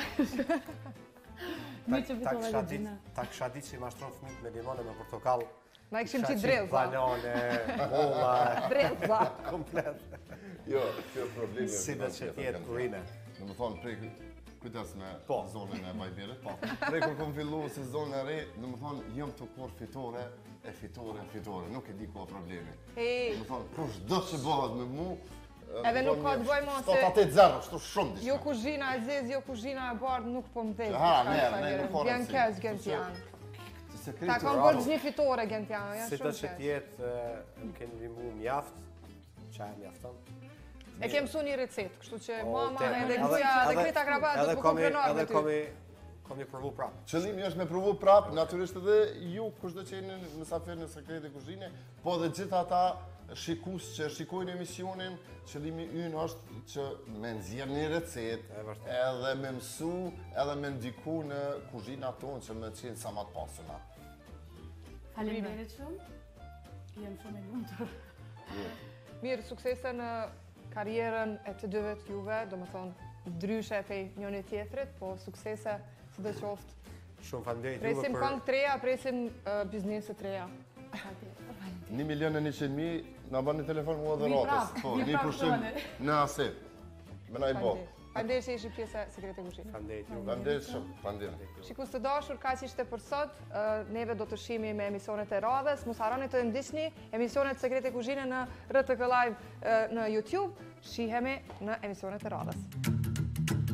Mi që fitova dhe gjina. Ta kësha ditë që i mashtron fëmijët me limone me portokall. Na i këshim qitë drelza. Banane, molla. Drelza. Komplet. Jo, kjo problemi Si dhe që tjetë kurine. Në më thonë, prej kujtes me Po. zonën e Vajberit, po. Prej kur kom fillu si zonë e re, në më thonë, jëm të kur fitore, e fitore, e fitore, nuk e di ku a problemi. Hey. Në më thonë, kush do që bëhet me mu, Edhe nuk ka të bëj mo se... Shtot atet zero, shtu shumë diska. Jo kuzhina e zezë, jo kuzhina e bardë nuk po më dhejtë. Ha, ne, ne, nuk po Vjen rëndësi. kesh Gentian. Sekretu Ta kam bërë një fitore Gentian, janë Si të shumë që kesh. tjetë, më keni limu mjaft, qaj mjafton. E kem mësu një recetë, kështu që O, mama te- edhe edhe- gruja dhe edhe- krita krabat do edhe të komi- komprenar me Edhe ty. komi, komi provu prapë. Qëllimi është me provu prap, natyrisht edhe ju, kushdo që jeni në mysafir në Sekrete Kuzhine, po dhe gjithë ata shikus që shikojnë emisionin, qëllimi ynë është që me nxjerr një recet, E vërtet. edhe me mësu, edhe me ndiku në kuzhina tonë që me qenë sa ma të pasuna. Faleminderit shumë. Jem shumë e lumtur. Mirë, suksese në karierën e të dyve të juve, do më thonë ndryshe pej njëri tjetrit, po suksese së dhe qoftë. Shumë falënderit juve Presim për... këngë të reja, presim uh, bizneset të reja. Një milion e njëqind mijë, na bani telefon mua dhe Vi ratës. prap, Po, vi një prap pushim tone. në aset. Menaj bot. Faleminderit që ishi pjesë e Sekrete Kuzhinës. Faleminderit ju. Faleminderit shumë. Faleminderit. Shikus të dashur, kaq ishte për sot. Ë, Neve do të shihemi me emisionet e radhës. Mos harroni të ndiqni emisionet Sekrete Kuzhine në R T K Live ë, në YouTube. Shihemi në emisionet e radhës.